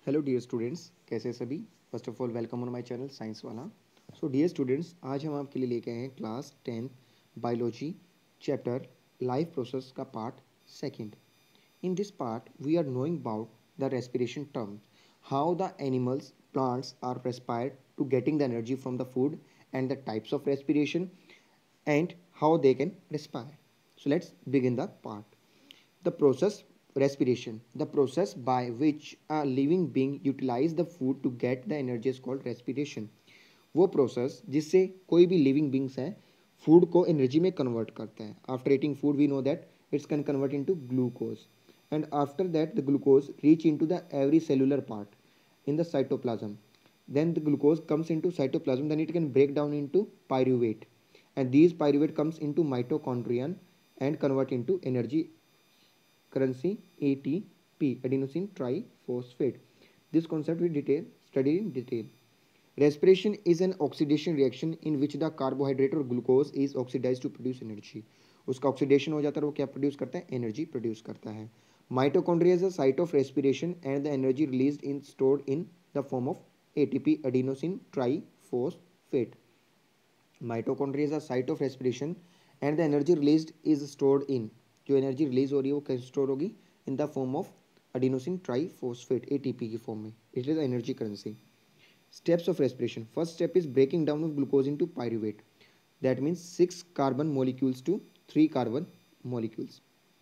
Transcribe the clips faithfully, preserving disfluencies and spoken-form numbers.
Hello dear students, कैसे सभी। First of all welcome on my channel science वाला। So dear students, आज हम आपके लिए लेके आए हैं class tenth biology chapter life process का part second. In this part we are knowing about the respiration term, how the animals plants are respired to getting the energy from the food and the types of respiration and how they can respire. So let's begin the part. The process respiration. The process by which a living being utilize the food to get the energy is called respiration. वो process जिससे कोई भी living beings हैं food को energy में convert करते हैं. After eating food we know that it's can convert into glucose and after that the glucose reach into the every cellular part in the cytoplasm. Then the glucose comes into cytoplasm, then it can break down into pyruvate, and these pyruvate comes into mitochondria and convert into energy currency A T P, adenosine triphosphate. This concept we detail study in detail. Respiration is an oxidation reaction in which the carbohydrate or glucose is oxidized to produce energy. उसका oxidation हो जाता है, वो क्या produce करता है, energy produce करता है. Mitochondria is the site of respiration and the energy released in stored in the form of ATP adenosine triphosphate. Mitochondria is the site of respiration and the energy released is stored in, जो energy release हो रही है वो कैसे store होगी, in the form of adenosine triphosphate ATP की form में. It is energy currency. Steps of respiration. First step is breaking down of glucose into pyruvate. That means six carbon molecules to three carbon molecules.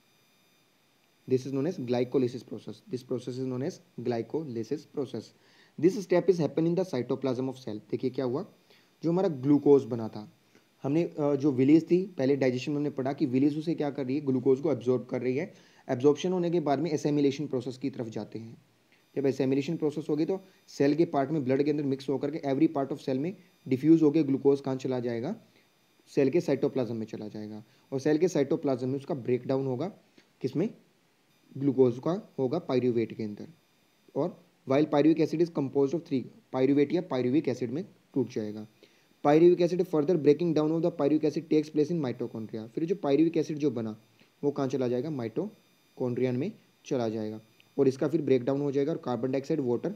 This is known as glycolysis process. This process is known as glycolysis process. This step is happen in the cytoplasm of cell. देखिए क्या हुआ, जो हमारा glucose बना था, हमने जो villis थी पहले डाइजेशन में हमने पढ़ा कि विलीज उसे क्या कर रही है, ग्लूकोज को एब्जॉर्ब कर रही है. एब्जॉर्प्शन होने के बाद में एसेमिलेशन प्रोसेस की तरफ जाते हैं. जब एसेमिलेशन प्रोसेस होगी तो सेल के पार्ट में ब्लड के अंदर मिक्स होकर के एवरी पार्ट ऑफ सेल में डिफ्यूज होकर ग्लूकोज कहाँ चला जाएगा, सेल के साइटोप्लाज्म में चला जाएगा. और सेल के साइटोप्लाज्म में उसका ब्रेक डाउन होगा, किसमें, ग्लूकोज का होगा पायरूवेट के अंदर. और while pyruvic acid is compose of three, pyruvate या पायरूविक एसिड में टूट जाएगा. Pyruvic acid further breaking down of the pyruvic acid takes place in mitochondria. फिर जो पायरूविक एसिड जो बना वो कहाँ चला जाएगा, माइटोकॉन्ड्रियन में चला जाएगा. और इसका फिर ब्रेक डाउन हो जाएगा और कार्बन डाइऑक्साइड, वाटर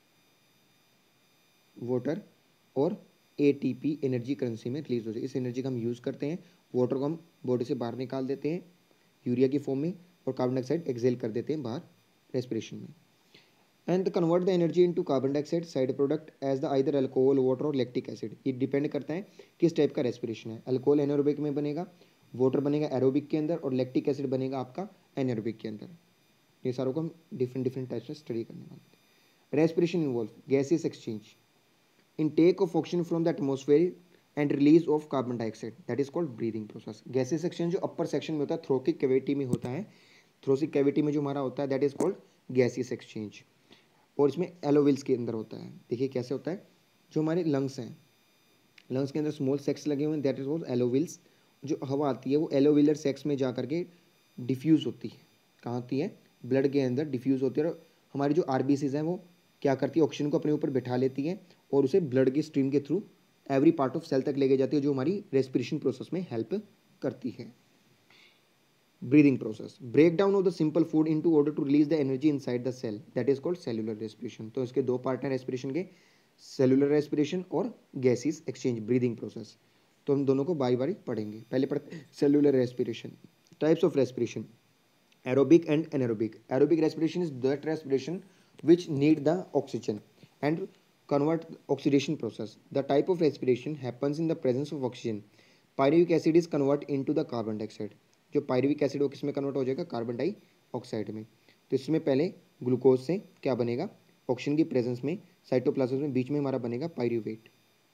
वाटर और एटीपी एनर्जी करेंसी में रिलीज हो जाए. इस एनर्जी का हम यूज़ करते हैं. वाटर को हम बॉडी से बाहर निकाल देते हैं यूरिया की फॉर्म में, और कार्बन डाइऑक्साइड एक्सेल कर देते हैं बाहर रेस्पिरेशन में. And convert the energy into carbon dioxide side product as the either alcohol, water और लैक्टिक एसिड. ये डिपेंड करता है किस टाइप का रेस्पिरेशन है. अल्कोहल एनारोबिक में बनेगा, वाटर बनेगा एरोबिक के अंदर, और लैक्टिक एसिड बनेगा आपका एनारोबिक के अंदर. ये सारों को हम डिफरेंट डिफरेंट टाइप्स में स्टडी करने वाले हैं. Respiration involve gases exchange, intake of oxygen from the atmosphere and release of carbon dioxide, that is called breathing process. Gases exchange जो अपर सेक्शन में होता है, थ्रोकिक कैविटी में होता है, थ्रोसिक कैविटी में जो हमारा होता है that is called gases exchange. और इसमें एलोविल्स के अंदर होता है. देखिए कैसे होता है, जो हमारे लंग्स हैं, लंग्स के अंदर स्मॉल सेक्स लगे हुए हैं, दैट इज कॉल्ड एलोविल्स. जो हवा आती है वो एलोविलर सेक्स में जा करके डिफ्यूज होती है. कहाँ होती है, ब्लड के अंदर डिफ्यूज होती है. और हमारी जो आरबीसीज हैं वो क्या करती है, ऑक्सीजन को अपने ऊपर बैठा लेती है और उसे ब्लड की स्ट्रीम के through every part of cell तक लेके जाती है, जो हमारी रेस्पिरेशन प्रोसेस में हेल्प करती है. Breathing process, break down of the simple food into order to release the energy inside the cell, that is called cellular respiration. तो इसके दो पार्ट हैं रेस्पिरेशन के, सेलुलर रेस्पिरेशन और गैसेस एक्सचेंज ब्रीदिंग प्रोसेस. तो हम दोनों को बारी बारी पढ़ेंगे. पहले पढ़ते हैं cellular respiration. Types of respiration, aerobic and anaerobic. Aerobic respiration is that respiration which need the oxygen and convert oxidation process. The type of respiration happens in the presence of oxygen. Pyruvic acid is convert into the carbon dioxide. जो pyruvic acid वो किस में convert हो जाएगा, carbon dioxide में. तो इसमें पहले ग्लूकोज से क्या बनेगा, ऑक्सीजन की प्रेजेंस में साइटोप्लाज्म में बीच में हमारा बनेगा पायरुवेट.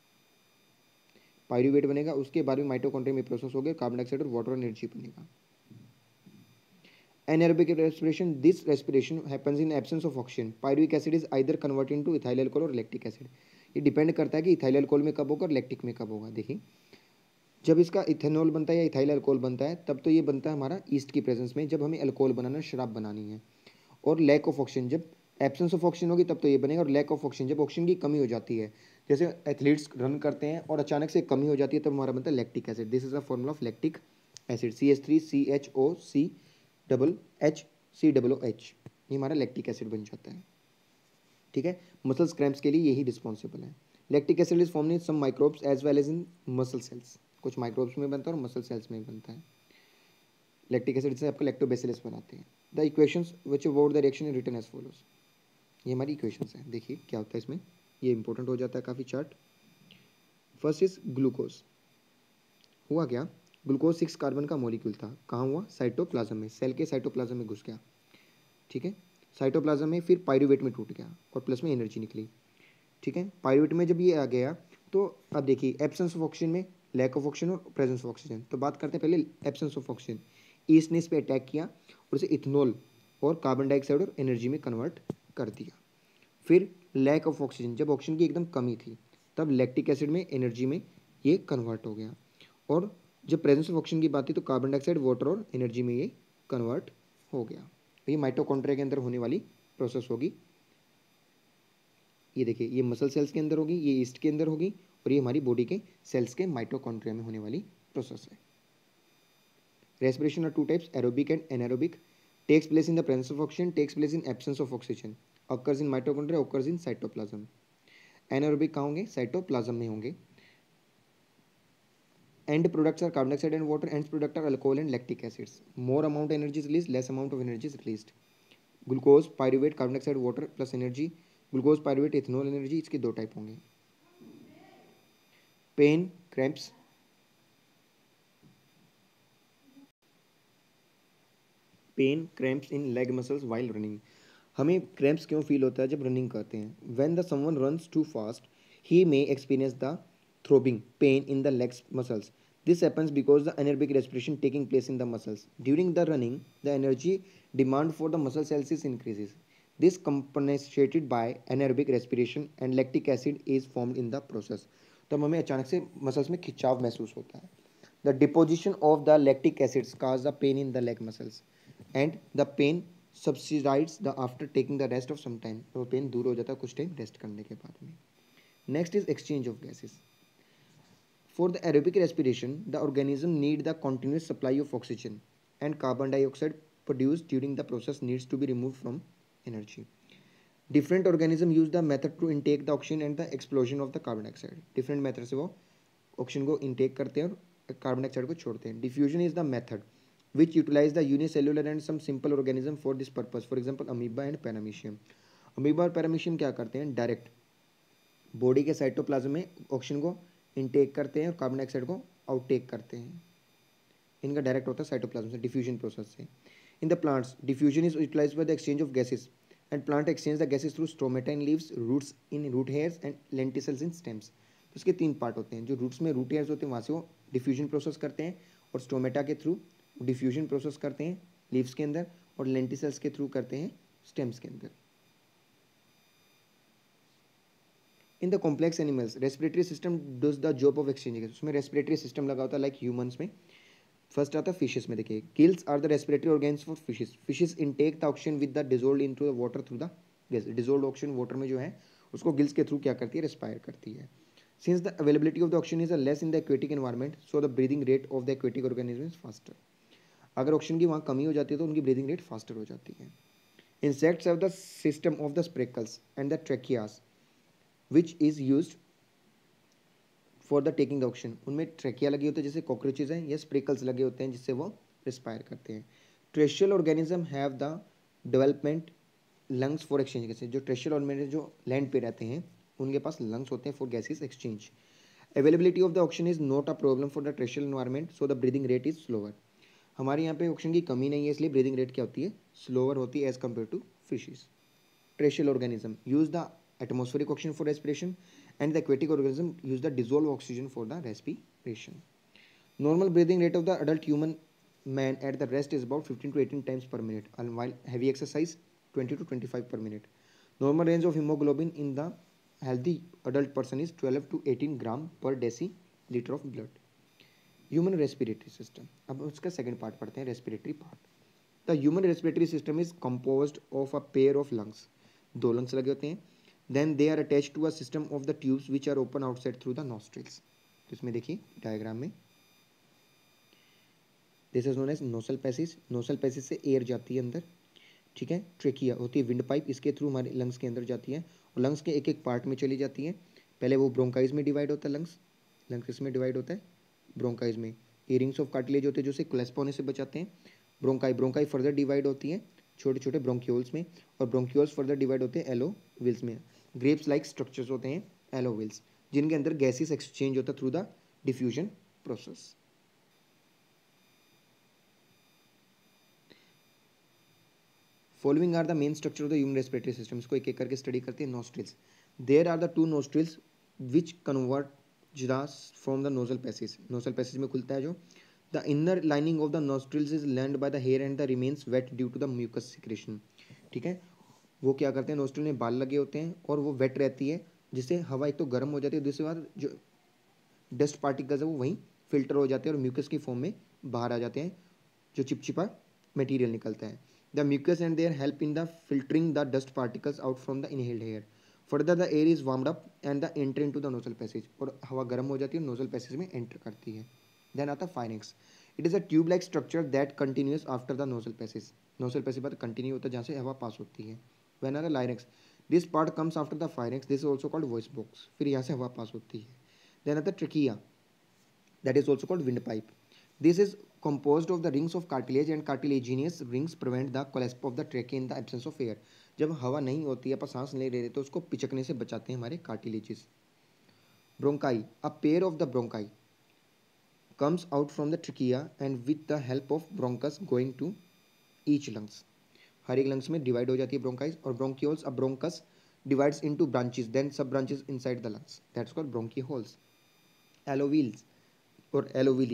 पायरुवेट बनेगा, उसके बाद में माइटोकॉन्ड्रिया में प्रोसेस हो गया, कार्बन डाइऑक्साइड और वाटर एनर्जी बनेगा. Anaerobic respiration, this respiration happens in absence of oxygen. Pyruvic acid is either converted into ethyl alcohol और lactic acid. ये डिपेंड करता है कि इथाइल अल्कोहल में कब होगा और लैक्टिक में कब होगा. देखिए जब इसका इथेनॉल बनता है या इथाइल अल्कोहल बनता है तब तो ये बनता है हमारा ईस्ट की प्रेजेंस में, जब हमें अल्कोहल बनाना, शराब बनानी है. और लैक ऑफ ऑक्सीजन, जब एब्सेंस ऑफ ऑक्सीजन होगी तब तो ये बनेगा. और लैक ऑफ ऑक्सीजन, जब ऑक्सीजन की कमी हो जाती है, जैसे एथलीट्स रन करते हैं और अचानक से कमी हो जाती है, तब हमारा बनता है lactic acid. This is the formula of lactic acid, C H three C H O C double H C double O H. ये हमारा लैक्टिक एसिड बन जाता है. ठीक है। मसल्स क्रैम्प्स के लिए यही रिस्पॉन्सिबल है। Lactic acid is form in some microbes as well as in muscle cells, कुछ माइक्रोब्स में बनता है और मसल सेल्स में बनता है। लैक्टिक एसिड से आपका लैक्टोबैसिलस बनाते हैं। The equations which about the reaction is written as follows. ये हमारी इक्वेशंस हैं, देखिए क्या होता है इसमें, ये इंपॉर्टेंट हो जाता है काफ़ी चार्ट। First is glucose. हुआ क्या, ग्लूकोज सिक्स कार्बन का मॉलिक्यूल था, कहाँ हुआ, साइटोप्लाज्म में, सेल के साइटोप्लाज्म में घुस गया, ठीक है। साइटोप्लाज्म में फिर पायरूवेट में टूट गया और प्लस में एनर्जी निकली, ठीक है। पायरूवेट में जब ये आ गया तो अब देखिए एब्सेंस ऑफ ऑक्सीजन में लैक ऑफ ऑक्सीजन और प्रेजेंस ऑफ ऑक्सीजन। तो बात करते हैं पहले एब्सेंस ऑफ ऑक्सीजन। ईस्ट ने इस पर अटैक किया और इसे इथेनॉल और कार्बन डाइऑक्साइड और एनर्जी में कन्वर्ट कर दिया। फिर लैक ऑफ ऑक्सीजन, जब ऑक्सीजन की एकदम कमी थी तब लैक्टिक एसिड में एनर्जी में ये कन्वर्ट हो गया। और जब प्रेजेंस ऑफ ऑक्सीजन की बात थी तो कार्बन डाइऑक्साइड वाटर और एनर्जी में ये कन्वर्ट हो गया। ये माइटोकॉन्ड्रिया के अंदर होने वाली प्रोसेस होगी। ये देखिए ये मसल सेल्स के अंदर होगी, ये ईस्ट के अंदर होगी और ये हमारी बॉडी के सेल्स के माइटोकॉन्ड्रिया में होने वाली प्रोसेस है। Respiration are two types, aerobic and anaerobic. Takes place in the presence of oxygen, takes place in absence of oxygen. Occurs in mitochondria, occurs in cytoplasm. Anaerobic कहाँ होंगे, cytoplasm में होंगे। End products are carbon dioxide and water. End product are alcohol and lactic acids. More amount energy is released, less amount of energy is released. Glucose, pyruvate, carbon dioxide, water plus energy. Glucose, pyruvate, ethanol energy, इसके दो type होंगे। Pain, cramps, pain cramps in leg muscles while running. हमें cramps क्यों feel होता है जब running करते हैं। When the someone runs too fast he may experience the throbbing pain in the legs muscles. This happens because the anaerobic respiration taking place in the muscles. During the running, the energy demand for the muscle cells is increases. This compensated by anaerobic respiration and lactic acid is formed in the process. तो हमें अचानक से muscles में खिंचाव महसूस होता है. The deposition of the lactic acids cause the pain in the leg muscles, and the pain subsides the after taking the rest of some time. तो पेन दूर हो जाता है कुछ टाइम रेस्ट करने के बाद में. Next is exchange of gases. For the aerobic respiration, the organism need the continuous supply of oxygen, and carbon dioxide produced during the process needs to be removed from energy. Different organism use the method to intake the oxygen and the explosion of the carbon dioxide. Different method से वो oxygen को intake करते हैं और carbon dioxide को छोड़ते हैं. Diffusion is the method which utilize the unicellular and some simple organism for this purpose. For example, amoeba and paramecium. Amoeba और paramecium क्या करते हैं, डायरेक्ट बॉडी के साइटोप्लाज्म में ऑक्सीजन को इनटेक करते हैं और कार्बन डाइऑक्साइड को आउटटेक करते हैं. इनका डायरेक्ट होता है साइटोप्लाज्म से, डिफ्यूजन प्रोसेस से. In the plants diffusion is utilized by the exchange of gases, and plant exchange the gases through stomata in leaves, roots in root hairs and lenticels in stems. तो इसके तीन part होते हैं. जो roots में root hairs होते हैं वहाँ से वो डिफ्यूजन प्रोसेस करते हैं और स्टोमेटा के थ्रू डिफ्यूजन प्रोसेस करते हैं लीव्स के अंदर और लेंटिसल्स के थ्रू करते हैं स्टेम्स के अंदर. In the complex animals respiratory system does the job of exchanging. उसमें रेस्पिरेटरी सिस्टम लगा होता है लाइक ह्यूमंस में. फर्स्ट आता है फिशेस में. देखिए gills are the respiratory organs for fishes. Fishes intake the oxygen with the dissolve into the water through the gas. Dissolve oxygen water में जो है उसको गिल्स के थ्रू क्या करती है, रेस्पायर करती है. Since the availability of the oxygen is less in the aquatic environment, so the breathing rate of the aquatic organism is faster. अगर ऑक्सीजन की वहाँ कमी हो जाती है तो उनकी ब्रीदिंग रेट फास्टर हो जाती है. Insects have the system of the spiracles and the tracheas which is used for the taking the oxygen. उनमें ट्रेकिया लगी होती है जैसे कॉकरोचेज हैं, या स्प्रेकल्स लगे होते हैं जिससे वो रिस्पायर करते हैं. Terrestrial organism have the development lungs for exchange gases. जो ट्रेशियल ऑर्गेनिज्म जो लैंड पे रहते हैं उनके पास लंग्स होते हैं for gases exchange. Availability of the oxygen is not a problem for the terrestrial environment, so the breathing rate is slower. हमारे यहाँ पे ऑक्सीजन की कमी नहीं है इसलिए ब्रीदिंग रेट क्या होती है, स्लोअर होती है as compare to fishes. Terrestrial organism use the atmospheric oxygen for respiration, and the aquatic organism use the dissolved oxygen for the respiration. Normal breathing rate of the adult human man at the rest is about fifteen to eighteen times per minute, and while heavy exercise twenty to twenty-five per minute. Normal range of hemoglobin in the healthy adult person is twelve to eighteen gram per deciliter of blood. Human respiratory system. अब उसका second part पढ़ते हैं, respiratory part. The human respiratory system is composed of a pair of lungs. दो lungs लगे होते हैं. Then they are attached to a system of the tubes which are open outside through the nostrils. तो इसमें देखिए diagram में this is known as nasal passage. Nasal passage से air जाती है अंदर. ठीक है। ट्रेकिया होती है विंड पाइप, इसके थ्रू हमारे लंग्स के अंदर जाती है और लंग्स के एक एक पार्ट में चली जाती है। पहले वो ब्रोंकाइज में डिवाइड होता है, लंग्स लंग्स इसमें डिवाइड होता है ब्रोंकाइज में। ये रिंग्स ऑफ कार्टिलेज होते हैं जो उसे क्लैस्प होने से बचाते हैं। ब्रोंकाई ब्रोंकाई फर्दर डिवाइड होती है छोटे छोटे ब्रोंक्यूल्स में, और ब्रोंक्यूल्स फर्दर डिवाइड होते हैं एलोविल्स में। ग्रेप्स लाइक स्ट्रक्चर्स होते हैं एलोविल्स, जिनके अंदर गैसेस एक्सचेंज होता है through the diffusion process. Following are the main structure of the human respiratory system. इसको एक एक करके स्टडी करते हैं। Nostrils, there are the two nostrils which convert gas from the nasal passage. Nasal passage में खुलता है जो। The inner lining of the nostrils is lined by the hair and the remains wet due to the mucus secretion. ठीक है, वो क्या करते हैं, नोस्ट्रिल में बाल लगे होते हैं और वो वेट रहती है, जिससे हवा एक तो गर्म हो जाती है, दूसरी बात जो डस्ट पार्टिकल्स है वो वहीं फिल्टर हो जाते हैं और म्यूकस की फॉर्म में बाहर आ जाते हैं, जो चिपचिपा मटेरियल निकलता है। The mucus and there help in the filtering the dust particles out from the inhaled air. Further the air is warmed up and the enter into the nasal passage, और हवा गर्म हो जाती है और nozzle passage में enter करती है। देन आता है pharynx. It is a tube like structure that continues after the nasal passage. Nasal passage बाद कंटिन्यू होता है जहाँ से हवा पास होती है। When are the larynx, this part comes after the pharynx, this is also called voice box. फिर यहाँ से हवा पास होती है। देन आता है trachea, that is also called windpipe. This is composed of the rings of cartilage and cartilaginous rings prevent the collapse of the trachea in the absence of air. जब हवा नहीं होती है, अपन सांस नहीं ले रहे तो उसको पिचकने से बचाते हैं हमारे cartilages. Bronchi, a pair of the bronchi comes out from the trachea and with the help of bronchus going to each lungs. हर एक लंग्स में डिवाइड हो जाती है ब्रोंकाइज, और bronchioles a bronchus divides into branches, then sub branches inside the lungs, that's called bronchioles. Alveoles or alveoli,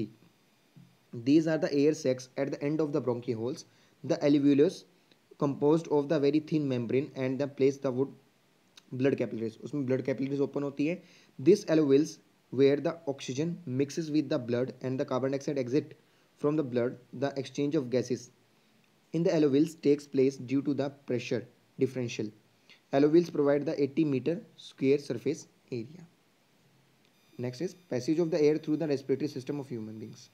these are the air sacs at the end of the bronchioles. The alveolus composed of the very thin membrane and the place the wood blood capillaries, उसमें blood capillaries open होती है. This alveolus where the oxygen mixes with the blood and the carbon dioxide exit from the blood, the exchange of gases in the alveolus takes place due to the pressure differential. Alveolus provide the eighty meter square surface area. Next is passage of the air through the respiratory system of human beings.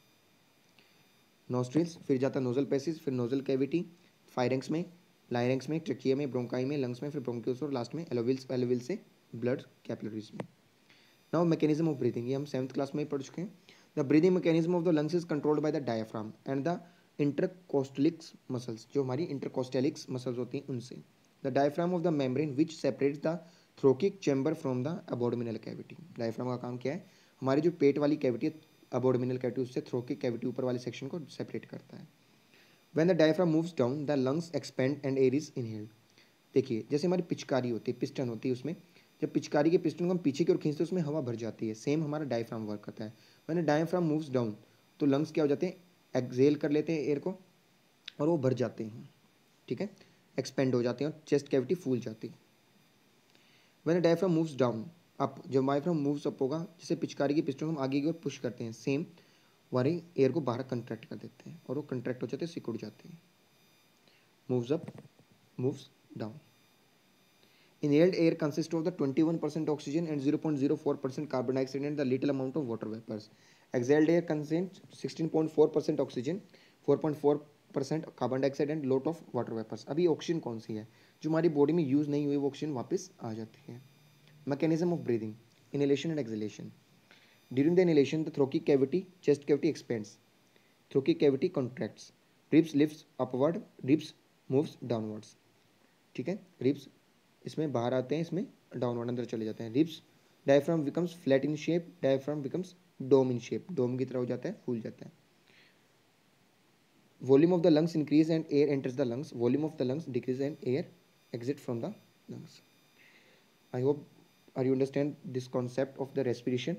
Nostrils, फिर जाता है nasal passage, फिर nasal cavity, pharynx में, larynx में, trachea में, bronchi में, lungs में, फिर ब्रोंक्यूल्स और लास्ट में एलोविल्स एलोविल से ब्लड कैपिलरीज में। नाउ मैकेनिज्म ऑफ ब्रीथिंग, ये हम सेवंथ क्लास में ही पढ़ चुके हैं। The breathing mechanism of the lungs is controlled by the diaphragm and the intercostal muscles, जो हमारी इंटरकोस्टेलिक्स मसल्स होती हैं उनसे। The diaphragm of the membrane which separates the thoracic chamber from the abdominal cavity. Diaphragm का काम क्या है, हमारी जो पेट वाली कैविटी है अबोडोमिनल कैविटी, उससे थ्रोकिक कैविटी ऊपर वाले सेक्शन को सेपरेट करता है। When the diaphragm moves down the lungs expand and air is inhaled. देखिए जैसे हमारी पिचकारी होती है, पिस्टन होती है, उसमें जब पिचकारी के पिस्टन को हम पीछे की ओर खींचते हैं उसमें हवा भर जाती है, सेम हमारा डायफ्राम वर्क करता है। When the diaphragm moves down तो लंग्स क्या हो जाते हैं, एक्सेल कर लेते हैं एयर को और वो भर जाते हैं, ठीक है, एक्सपेंड हो जाते हैं और चेस्ट कैविटी फूल जाती है। When the diaphragm moves down up, जब डायफ्राम मूव्स अप होगा, जैसे पिचकारी की पिस्टन को हम आगे की ओर पुश करते हैं, सेम वारे एयर को बाहर कंट्रैक्ट कर देते हैं और वो कंट्रैक्ट हो जाते हैं, सिकुड़ जाते हैं। Moves up, moves down. Inhaled air consists of the twenty-one percent oxygen and zero point zero four percent carbon dioxide and the little amount of water vapors. Exhaled air contains sixteen point four percent oxygen, four point four percent carbon dioxide and lot of water vapors. अभी oxygen कौन सी है जो हमारी body में use नहीं हुई, वो ऑक्सीजन वापस आ जाती है। Mechanism of breathing, inhalation and exhalation. During the inhalation, the thoracic cavity, chest cavity expands. Thoracic cavity contracts. Ribs lifts upward. Ribs moves downwards. ठीक है, ribs इसमें बाहर आते हैं, इसमें डाउनवर्ड अंदर चले जाते हैं। Ribs, diaphragm becomes flat in shape, diaphragm becomes dome in shape, dome की तरह हो जाता है, फूल जाता है। Volume of the lungs increase and air enters the lungs, volume of the lungs decrease and air exit from the lungs. I hope are you understand this concept of the respiration.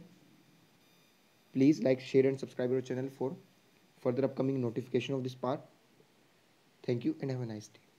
Please like, share and subscribe our channel for further upcoming notification of this part. Thank you and have a nice day.